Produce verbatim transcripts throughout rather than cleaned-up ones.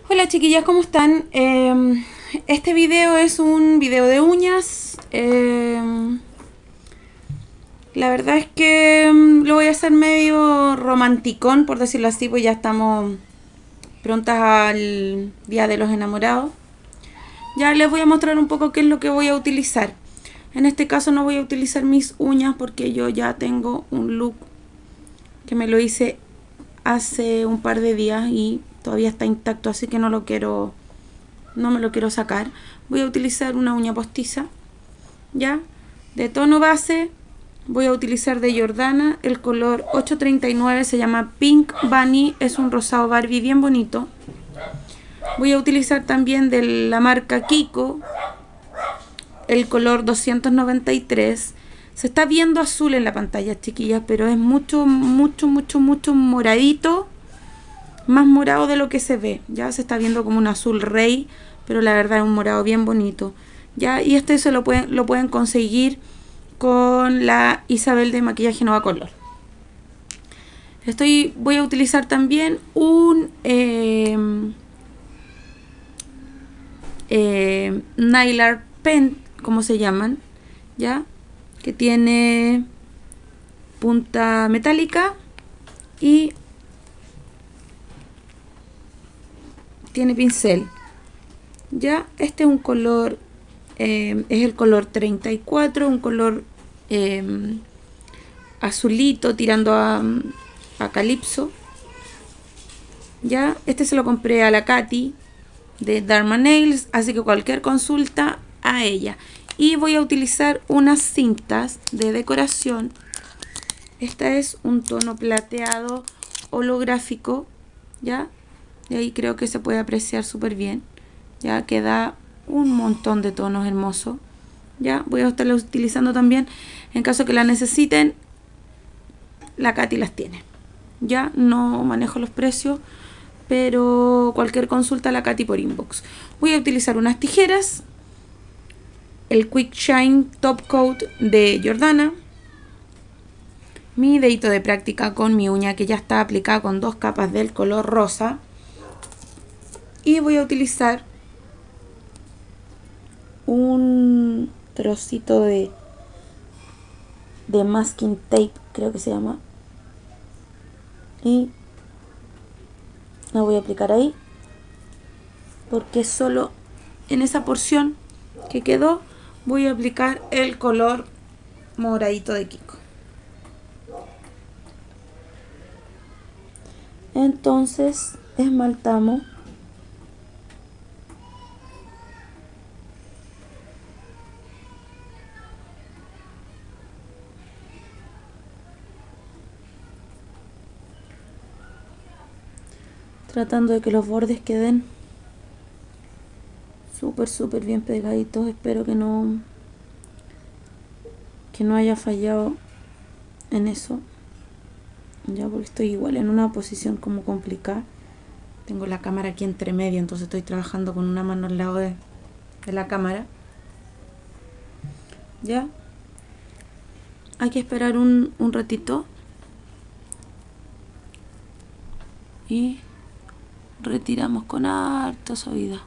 Hola chiquillas, ¿cómo están? Eh, este video es un video de uñas. Eh, la verdad es que mm, lo voy a hacer medio romanticón, por decirlo así, pues ya estamos prontas al Día de los Enamorados. Ya les voy a mostrar un poco qué es lo que voy a utilizar. En este caso no voy a utilizar mis uñas porque yo ya tengo un look que me lo hice hace un par de días y todavía está intacto, así que no lo quiero no me lo quiero sacar. Voy a utilizar una uña postiza, ya, de tono base. Voy a utilizar de Jordana el color ocho treinta y nueve, se llama Pink Bunny, es un rosado Barbie bien bonito. Voy a utilizar también de la marca Kiko el color doscientos noventa y tres. Se está viendo azul en la pantalla, chiquillas, pero es mucho, mucho, mucho, mucho moradito, más morado de lo que se ve. Ya se está viendo como un azul rey, pero la verdad es un morado bien bonito. Ya, y este se lo pueden, lo pueden conseguir con la Isabel de Maquillaje Nova Color. Estoy, voy a utilizar también un eh, eh, nail art pen, como se llaman, ya, que tiene punta metálica y tiene pincel. Ya, este es un color, eh, es el color treinta y cuatro, un color eh, azulito tirando a, a calipso. Ya, este se lo compré a la Katy de Dharma Nails, así que cualquier consulta a ella. Y voy a utilizar unas cintas de decoración. Esta es un tono plateado holográfico, ya, y ahí creo que se puede apreciar súper bien, ya que da un montón de tonos hermosos. Ya voy a estarla utilizando también en caso que la necesiten. La Katy las tiene. Ya no manejo los precios, pero cualquier consulta a la Katy por inbox. Voy a utilizar unas tijeras, el Quick Shine Top Coat de Jordana, mi dedito de práctica con mi uña que ya está aplicada con dos capas del color rosa, y voy a utilizar un trocito de de masking tape, creo que se llama, y la voy a aplicar ahí porque solo en esa porción que quedó voy a aplicar el color moradito de Kiko. Entonces esmaltamos tratando de que los bordes queden súper súper bien pegaditos. Espero que no que no haya fallado en eso, ya, porque estoy igual en una posición como complicada. Tengo la cámara aquí entre medio, entonces estoy trabajando con una mano al lado de, de la cámara. Ya, hay que esperar un, un ratito y retiramos con harta suavidad.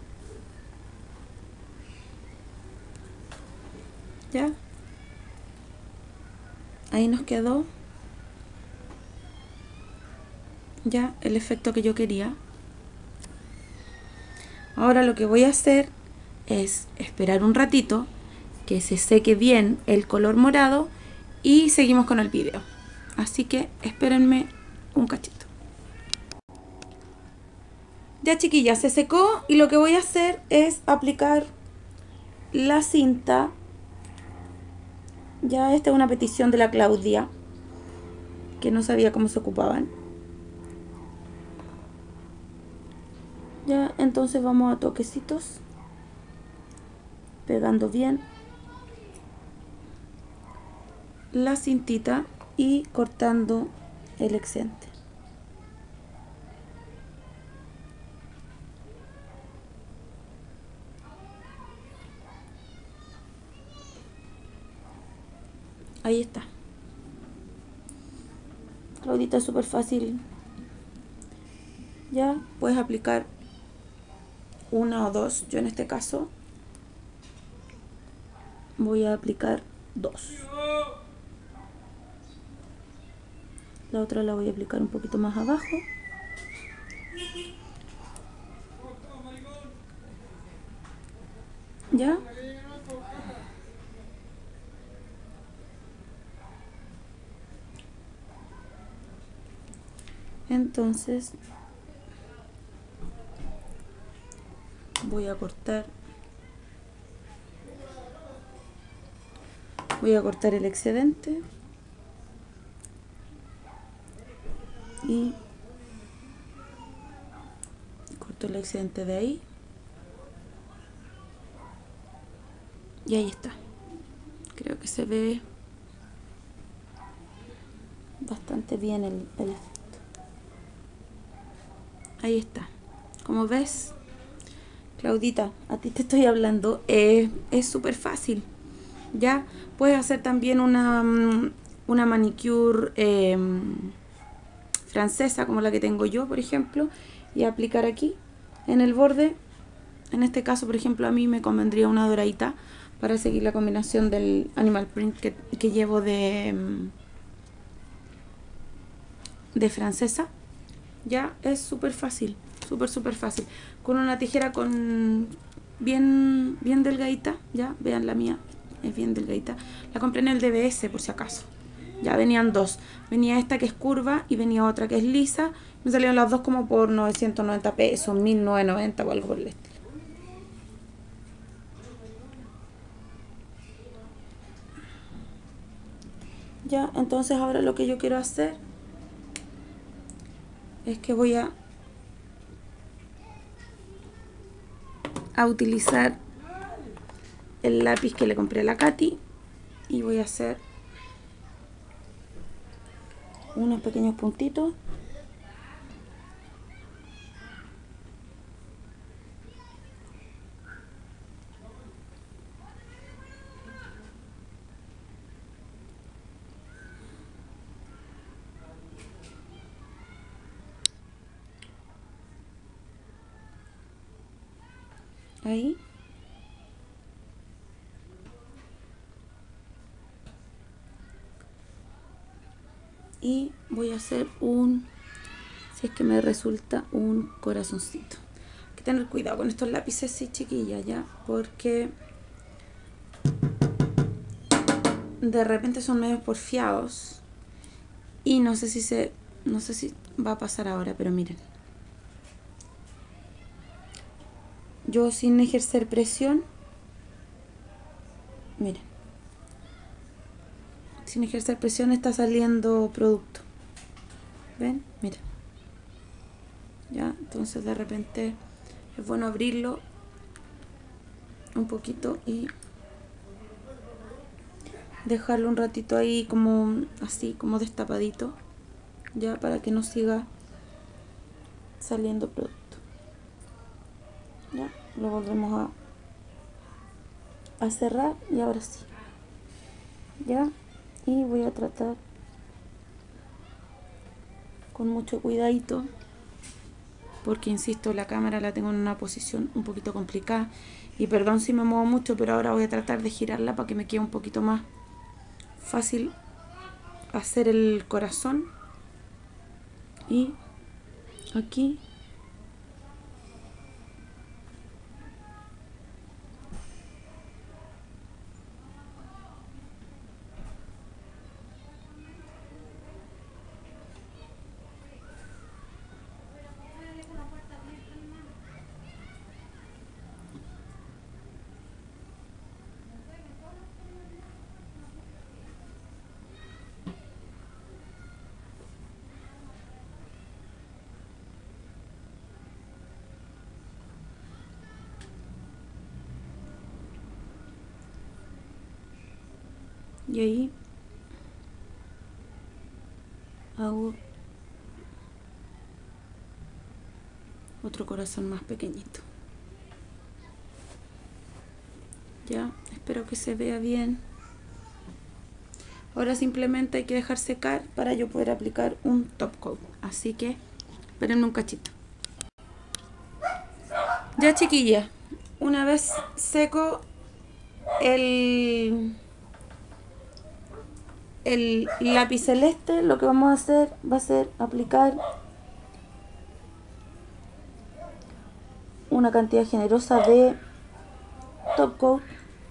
Ya, ahí nos quedó ya el efecto que yo quería. Ahora lo que voy a hacer es esperar un ratito que se seque bien el color morado y seguimos con el video. Así que espérenme un cachito. Ya, chiquillas, se secó y lo que voy a hacer es aplicar la cinta. Ya, esta es una petición de la Claudia, que no sabía cómo se ocupaban. Ya, entonces vamos a toquecitos, pegando bien la cintita y cortando el excedente. Ahí está. Claudita, es súper fácil. Ya puedes aplicar una o dos. Yo en este caso voy a aplicar dos. La otra la voy a aplicar un poquito más abajo. ¿Ya? Entonces voy a cortar voy a cortar el excedente y corto el excedente de ahí y ahí está. Creo que se ve bastante bien el, el efecto. Ahí está. Como ves, Claudita, a ti te estoy hablando, eh, es súper fácil. Ya puedes hacer también una, una manicure eh, francesa como la que tengo yo, por ejemplo, y aplicar aquí en el borde. En este caso, por ejemplo, a mí me convendría una doradita para seguir la combinación del animal print que, que llevo de, de francesa. Ya es súper fácil, súper súper fácil. Con una tijera con bien, bien delgadita, ya, vean la mía, es bien delgadita. La compré en el D B S por si acaso. Ya venían dos. Venía esta que es curva y venía otra que es lisa. Me salieron las dos como por novecientos noventa pesos, mil novecientos noventa o algo por el estilo. Ya, entonces ahora lo que yo quiero hacer es que voy a a utilizar el lápiz que le compré a la Katy y voy a hacer unos pequeños puntitos. Ahí. Y voy a hacer un, si es que me resulta, un corazoncito. Hay que tener cuidado con estos lápices, sí, chiquillas, ya, porque de repente son medio porfiados y no sé si se, no sé si va a pasar ahora, pero miren. Yo sin ejercer presión, miren, sin ejercer presión está saliendo producto. ¿Ven? Miren. Ya, entonces de repente es bueno abrirlo un poquito y dejarlo un ratito ahí como así, como destapadito, ya, para que no siga saliendo producto. Ya, lo volvemos a, a cerrar y ahora sí. Ya, y voy a tratar con mucho cuidadito porque insisto, la cámara la tengo en una posición un poquito complicada y perdón si me muevo mucho, pero ahora voy a tratar de girarla para que me quede un poquito más fácil hacer el corazón. Y aquí y ahí hago otro corazón más pequeñito. Ya, espero que se vea bien. Ahora simplemente hay que dejar secar para yo poder aplicar un top coat. Así que espérenme un cachito. Ya, chiquilla, una vez seco el, el lápiz celeste, lo que vamos a hacer va a ser aplicar una cantidad generosa de top coat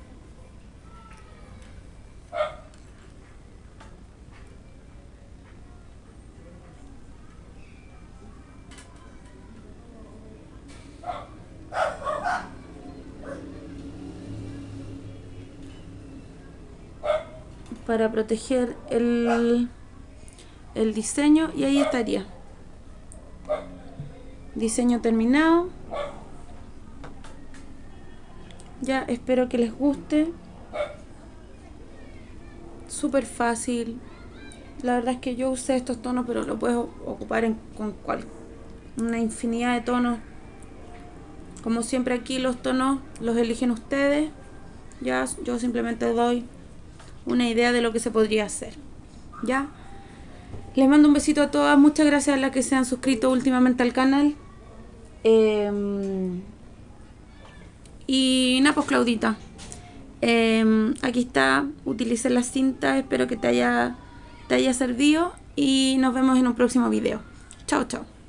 para proteger el, el diseño, y ahí estaría diseño terminado. Ya, espero que les guste. Súper fácil. La verdad es que yo usé estos tonos, pero lo puedes ocupar en, con cual, una infinidad de tonos. Como siempre, aquí los tonos los eligen ustedes. Ya, yo simplemente doy una idea de lo que se podría hacer. Ya, les mando un besito a todas. Muchas gracias a las que se han suscrito últimamente al canal. Eh, y nada, pues Claudita, eh, aquí está, utilicé la cinta. Espero que te haya, te haya servido y nos vemos en un próximo video. Chao, chao.